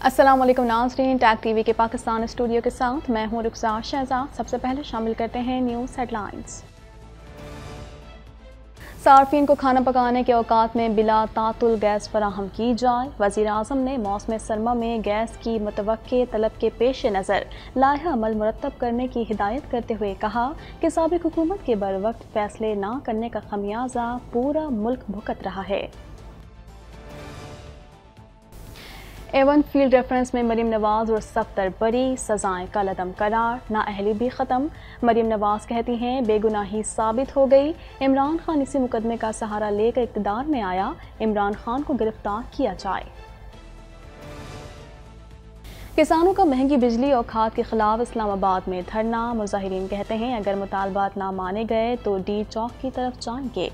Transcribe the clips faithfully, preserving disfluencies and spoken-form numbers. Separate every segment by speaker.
Speaker 1: अस्सलाम वालेकुम नाज़रीन, टैग टीवी के पाकिस्तान स्टूडियो के साथ मैं हूं रुखसार शहजाद। सबसे पहले शामिल करते हैं न्यूज़ हेडलाइंस। सार्फिन को खाना पकाने के औकात में बिला तातुल गैस फराहम की जाए। वज़ीर आज़म ने मौसम सरमा में गैस की मुतवक्के तलब के पेश नज़र लाइहा अमल मुरतब करने की हिदायत करते हुए कहा कि साबिक़ हुकूमत के बर वक्त फैसले न करने का खमियाजा पूरा मुल्क भुगत रहा है। एवन फील्ड रेफरेंस में मरीम नवाज और सफ्दर बरी, सजाएं कलअदम करार, नाअहली भी ख़त्म। मरीम नवाज कहती हैं बेगुनाही साबित हो गई। इमरान खान इसी मुकदमे का सहारा लेकर इक़्तिदार में आया, इमरान खान को गिरफ्तार किया जाए। किसानों का महंगी बिजली और खाद के खिलाफ इस्लामाबाद में धरना। मुजाहिरीन कहते हैं अगर मुतालबात ना माने गए तो डी चौक की तरफ जाएंगे।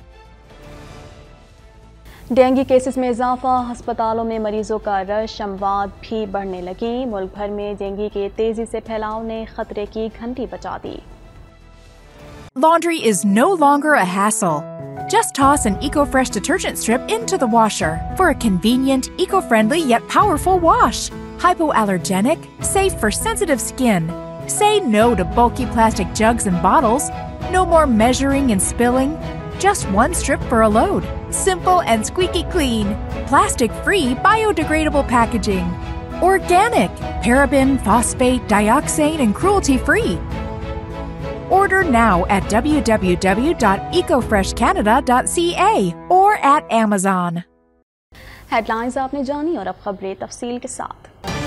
Speaker 1: डेंगू केसेस में इजाफा, अस्पतालों में मरीजों का रश, अमवात भी बढ़ने लगी। मुल्क भर में डेंगू के तेजी से फैलाव ने खतरे की घंटी बजा दी।
Speaker 2: Laundry is no longer a hassle. Just toss an EcoFresh detergent strip into the washer for a convenient, eco-friendly yet powerful wash. Hypoallergenic, safe for sensitive skin. Say no to bulky plastic jugs and bottles. No more measuring and spilling. Just one strip for a load. Simple and squeaky clean. Plastic-free, biodegradable packaging. Organic, paraben, phosphate, dioxane, and cruelty-free. Order now at w w w dot eco fresh canada dot c a or at Amazon.
Speaker 1: Headlines आपने जानी और अब खबरें तफसील के साथ।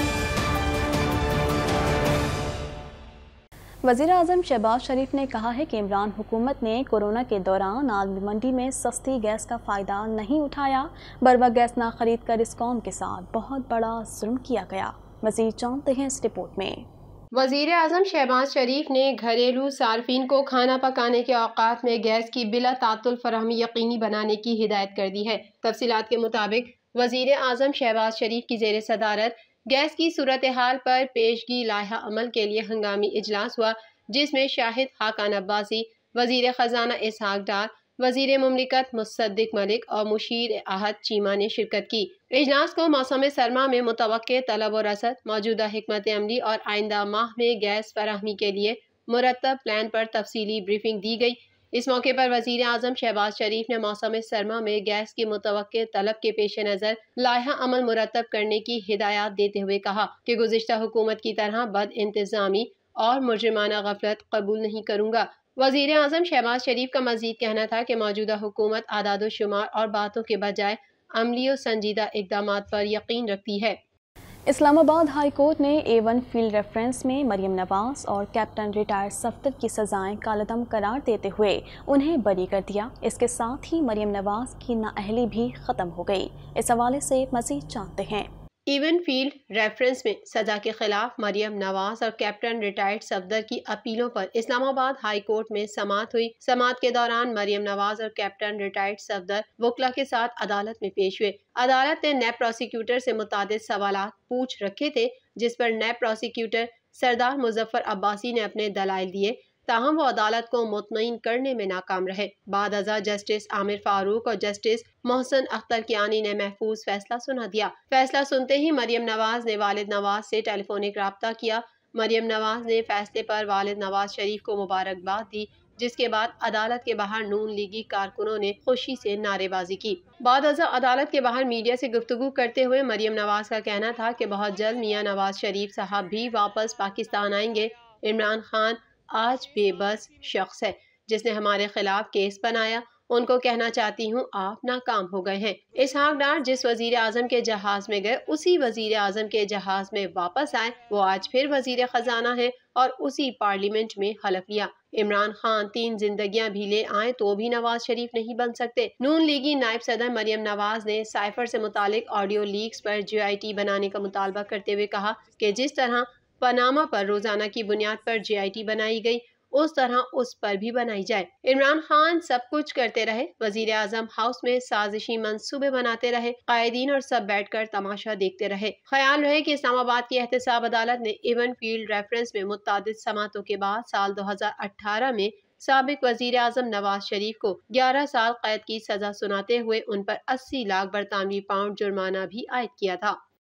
Speaker 1: वज़ीर आज़म शहबाज शरीफ ने कहा है कि इमरान हुकूमत ने कोरोना के दौरान आग मंडी में सस्ती गैस का फ़ायदा नहीं उठाया। बरवक्त गैस ना खरीद कर इस कौम के साथ बहुत बड़ा जुल्म किया गया। मज़ीद जानते हैं इस रिपोर्ट में।
Speaker 3: वज़ीर आज़म शहबाज शरीफ ने घरेलू सार्फिन को खाना पकाने के औकात में गैस की बिला तातुल फराहमी यकीनी बनाने की हिदायत कर दी है। तफसीलात के मुताबिक वज़ीर आज़म शहबाज शरीफ की ज़ेर सदारत गैस की सूरत हाल पर पेशगी लाइहा अमल के लिए हंगामी इजलास हुआ, जिसमें शाहिद हाकान अब्बासी, वज़ीर ख़जाना इसहाक डार, वज़ीर मुमलिकत मुसद्दिक मलिक और मुशीर आहद चीमा ने शिरकत की। इजलास को मौसम सरमा में मुतवक्के तलब और रसद, मौजूदा हिकमत अमली और आइंदा माह में गैस फराहमी के लिए मुरतब प्लान पर तफसीली ब्रीफिंग दी गई। इस मौके पर वज़ीर आज़म शहबाज शरीफ ने मौसम सरमा में गैस की मुतवक्के तलब के पेश नज़र लाइहा अमल मुरतब करने की हिदायत देते हुए कहा कि गुज़िश्ता हुकूमत की तरह बद इंतज़ामी और मुजरिमाना गफलत कबूल नहीं करूँगा। वज़ीर आज़म शहबाज शरीफ का मज़ीद कहना था कि मौजूदा हुकूमत आदाद शुमार और बातों के बजाय अमली और संजीदा इक़दाम पर यकीन रखती है।
Speaker 1: इस्लामाबाद हाई कोर्ट ने ए वन फील्ड रेफरेंस में मरीम नवाज और कैप्टन रिटायर्ड सफ्दर की सजाएं कालअदम करार देते हुए उन्हें बरी कर दिया। इसके साथ ही मरीम नवाज की नाअहली भी ख़त्म हो गई। इस हवाले से मज़ीद जानते हैं।
Speaker 3: इवन फील्ड रेफरेंस में सजा के खिलाफ मरियम नवाज और कैप्टन रिटायर्ड सफदर की अपीलों पर इस्लामाबाद हाई कोर्ट में समाअत हुई। समाअत के दौरान मरियम नवाज और कैप्टन रिटायर्ड सफदर वकला के साथ अदालत में पेश हुए। अदालत ने नैब प्रोसिक्यूटर से मुतादिद सवालात पूछ रखे थे, जिस पर नैब प्रोसिक्यूटर सरदार मुजफ्फर अब्बासी ने अपने दलाइल दिए, ताहम वो अदालत को मुतमईन करने में नाकाम रहे। बाद अज़ा जस्टिस आमिर फारूक और जस्टिस मोहसिन अख्तर कियानी ने महफूज फैसला सुना दिया। फैसला सुनते ही मरियम नवाज ने वालिद नवाज से टेलीफोनिक रब्ता किया। मरियम नवाज ने फैसले पर वालिद नवाज शरीफ को मुबारकबाद दी, जिसके बाद अदालत के बाहर नून लीगी कारकुनों ने खुशी से नारेबाजी की। बाद अज़ा अदालत के बाहर मीडिया से गुफ्तगू करते हुए मरियम नवाज का कहना था कि बहुत जल्द मियाँ नवाज शरीफ साहब भी वापस पाकिस्तान आएंगे। इमरान खान आज बेबस शख्स है जिसने हमारे खिलाफ केस बनाया। उनको कहना चाहती हूँ आप नाकाम हो गए हैं। इसहाक डार जिस वजीर आजम के जहाज में गए उसी वजीर आजम के जहाज में वापस आए। वो आज फिर वजीर खजाना है और उसी पार्लियामेंट में हलफ लिया। इमरान खान तीन जिंदगियां भी ले आए तो भी नवाज शरीफ नहीं बन सकते। नून लीगी नायब सदर मरियम नवाज ने साइफर से मुतालिक ऑडियो लीक्स पर जी आई टी बनाने का मुतालबा करते हुए कहा कि जिस तरह पनामा पर रोजाना की बुनियाद पर जी आई टी बनाई गई उस तरह उस पर भी बनाई जाए। इमरान खान सब कुछ करते रहे, वजीर आजम हाउस में साजिशी मंसूबे बनाते रहे, कायदीन और सब बैठकर तमाशा देखते रहे। ख्याल रहे कि इस्लामाबाद की एहतसाब अदालत ने इवन फील्ड रेफरेंस में मुत्तादिद समातों के बाद साल दो हजार अठारह में साबिक वजीर आजम नवाज शरीफ को ग्यारह साल कैद की सजा सुनाते हुए उन पर अस्सी लाख बरतानवी पाउंड जुर्माना भी आयद किया था।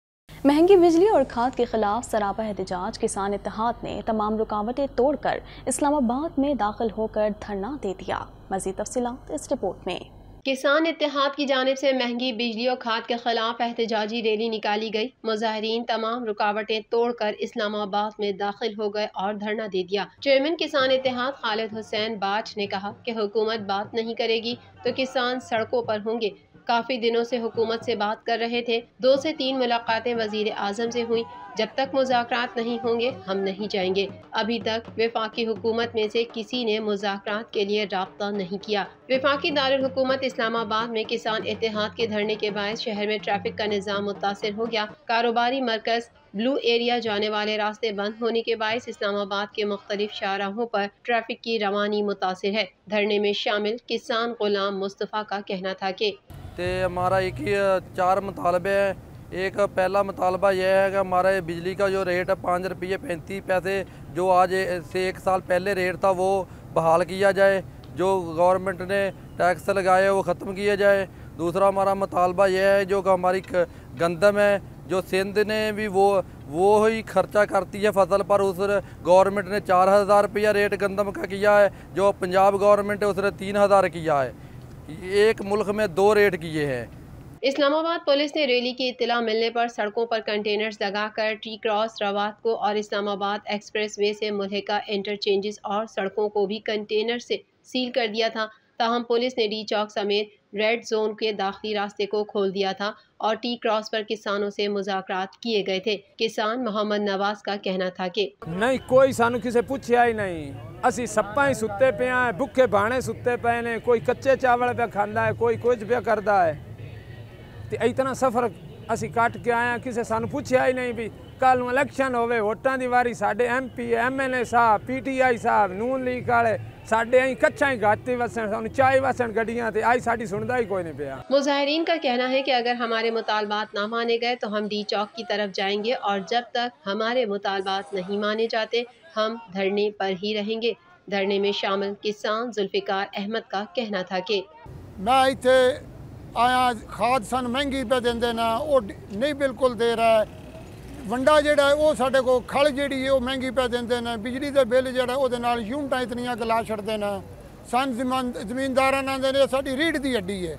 Speaker 1: महंगी बिजली और खाद के खिलाफ सरापा एहतजाज किसान इत्तेहाद ने तमाम रुकावटें तोड़कर इस्लामाबाद में दाखिल होकर धरना दे दिया। मज़ीद तफसीलात इस रिपोर्ट में।
Speaker 3: किसान इत्तेहाद की जानिब से महंगी बिजली और खाद के खिलाफ एहतजाजी रैली निकाली गई। मुजाहिरीन तमाम रुकावटें तोड़कर इस्लामाबाद में दाखिल हो गए और धरना दे दिया। चेयरमैन किसान इत्तेहाद खालिद हुसैन बाज ने कहा कि हुकूमत बात नहीं करेगी तो किसान सड़कों पर होंगे। काफी दिनों से हुकूमत से बात कर रहे थे। दो से तीन मुलाकातें वजीर आजम से हुई। जब तक मुज़ाकरात नहीं होंगे हम नहीं जाएंगे। अभी तक वफाकी हुकूमत में से किसी ने मुज़ाकरात के लिए राब्ता नहीं किया। वफाकी दारुल हुकूमत इस्लामाबाद में किसान इत्तेहाद के धरने के बायस शहर में ट्रैफिक का निज़ाम मुतासिर हो गया। कारोबारी मरकज ब्लू एरिया जाने वाले रास्ते बंद होने के बायस इस्लामाबाद के मुख्तलिफ शाहराहों पर ट्रैफिक की रवानी मुतासिर है। धरने में शामिल किसान गुलाम मुस्तफ़ा का कहना था कि
Speaker 4: तो हमारा एक ही चार मुतालबे हैं। एक पहला मुतालबा यह है कि हमारा बिजली का जो रेट है पाँच रुपये पैंतीस पैसे जो आज से एक साल पहले रेट था वो बहाल किया जाए। जो गवर्नमेंट ने टैक्स लगाए वो ख़त्म किया जाए। दूसरा हमारा मुतालबा यह है जो कि हमारी गंदम है जो सिंध ने भी वो वो ही खर्चा करती है फसल पर। उस गवर्नमेंट ने चार हज़ार रुपया रेट गंदम का किया है, जो पंजाब गवर्नमेंट है उसने तीन हज़ार किया है। एक मुल्क में दो रेट किए हैं।
Speaker 3: इस्लामाबाद पुलिस ने रैली की इत्तला मिलने पर सड़कों पर कंटेनर्स लगाकर टी क्रॉस रवात को और इस्लामाबाद एक्सप्रेस वे से मुल्हिका इंटरचेंजेस और सड़कों को भी कंटेनर से सील कर दिया था। ताहम पुलिस ने डी चौक समेत रेड जोन के दाखिली रास्ते को खोल दिया था और टी क्रॉस पर किसानों से मुज़ाकरात किए गए थे। किसान मोहम्मद नवाज का कहना था कि
Speaker 5: नहीं कोई सानू किसे पूछया ही नहीं। असी सप्पा ही सुते पे हैं, भुखे भाने सुते पे ने। कोई कच्चे चावल पे खांदा है, कोई कुछ पे करता है। तो इतना सफर असी काट के आए, किसे सानू पूछया ही नहीं भी कल इलेक्शन होवे वोटां दी वारी साडे M P M L A साहब पी टी आई साहब नून लीग वाले साडे अं कच्चा ही गाते वसन सानू चाय वसन गड्डियां ते आई साडी सुनदा ही कोई नहीं पिया।
Speaker 3: मुजाहिरीन का कहना है कि अगर हमारे मुतालबात ना माने गए तो हम डी चौक की तरफ जाएंगे और जब तक हमारे मुतालबात नहीं माने जाते हम धरने पर ही रहेंगे। धरने में शामिल किसान जुल्फिकार अहमद का कहना था कि
Speaker 6: मैं इत्थे आया खाद सन महंगी पे देंदे ना वो नहीं बिल्कुल दे रहा है। वंडा जेड़ा है वो साडे को खल जेड़ी है वो महंगी पे देंदे ने। बिजली दे बिल जेड़ा ओदे नाल यूनिटां इतनियां गला छड़दे ने। सन जमींदारां नाल दे साडी रीढ़ दी हड्डी है।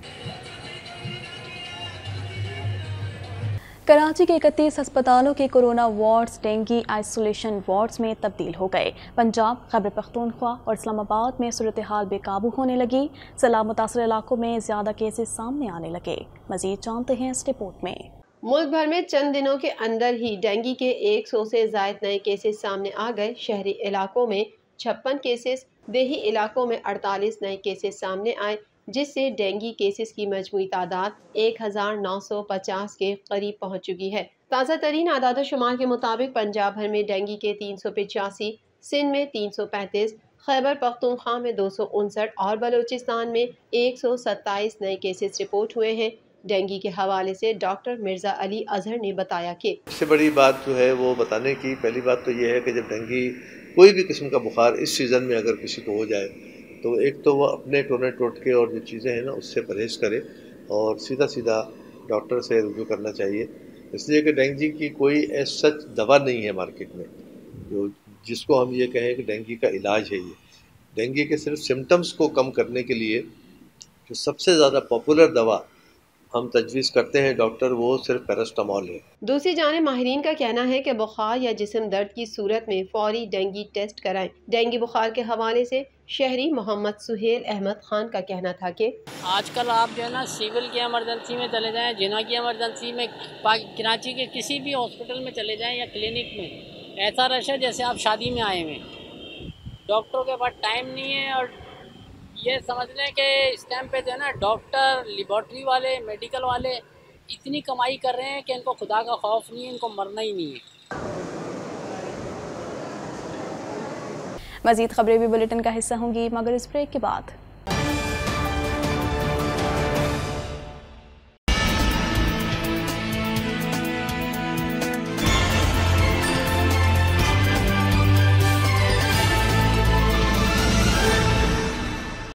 Speaker 1: कराची के इकतीस अस्पतालों के corona wards dengue isolation wards में तब्दील हो गए। पंजाब, खैबर पख्तूनख्वा और इस्लामाबाद में सूरत हाल बेकाबू होने लगी। सैलाब मुतासर इलाकों में ज़्यादा केसेस सामने आने लगे। मज़ीद जानते हैं इस रिपोर्ट में।
Speaker 3: मुल्क भर में चंद दिनों के अंदर ही डेंगू के सौ से ज़ायद नए केसेस सामने आ गए। शहरी इलाकों में छप्पन केसेस, देही इलाकों में अड़तालीस नए केसेस सामने आए, जिससे डेंगू केसेस की मजमूई तादाद एक हज़ार नौ सौ पचास के करीब पहुँच चुकी है। ताज़ा तरीन आदाद शुमार के मुताबिक पंजाब भर में डेंगू के तीन सौ पचासी, सिंध में तीन सौ पैंतीस, खैबर पख्तूनख्वा में दो सौ उनसठ और बलूचिस्तान में एक सौ सत्ताईस नए केसेस रिपोर्ट हुए हैं। डेंगू के हवाले से डॉक्टर मिर्ज़ा अली अजहर ने बताया कि
Speaker 7: सबसे बड़ी बात जो है वो बताने की पहली बात तो ये है कि जब डेंगू कोई भी किस्म का बुखार इस सीज़न में अगर किसी को हो जाए तो एक तो वो अपने टोने टोटके और जो चीज़ें हैं ना उससे परहेज़ करे और सीधा सीधा डॉक्टर से रुजू करना चाहिए। इसलिए कि डेंगू की कोई ऐसा सच दवा नहीं है मार्केट में जो जिसको हम ये कहें कि डेंगू का इलाज है। ये डेंगू के सिर्फ सिम्टम्स को कम करने के लिए जो सबसे ज़्यादा पॉपुलर दवा हम तजवीज़ करते हैं डॉक्टर वो सिर्फ पैरास्टामॉल है।
Speaker 3: दूसरी जानिब माहिरीन का कहना है कि बुखार या जिस्म दर्द की सूरत में फौरी डेंगू टेस्ट कराएं। डेंगू बुखार के हवाले से शहरी मोहम्मद सुहेल अहमद खान का कहना था कि
Speaker 8: आजकल आप जो है ना सिविल की एमरजेंसी में चले जाएं, जिना की एमरजेंसी में, कराची के किसी भी हॉस्पिटल में चले जाएं या क्लिनिक में, ऐसा रश है जैसे आप शादी में आए हुए। डॉक्टरों के पास टाइम नहीं है और ये समझ लें कि इस टाइम पे जो है ना डॉक्टर, लेबॉर्ट्री वाले, मेडिकल वाले इतनी कमाई कर रहे हैं कि इनको खुदा का खौफ नहीं है, इनको मरना ही नहीं है।
Speaker 1: मज़ीद खबरें भी बुलेटिन का हिस्सा होंगी मगर इस ब्रेक के बाद।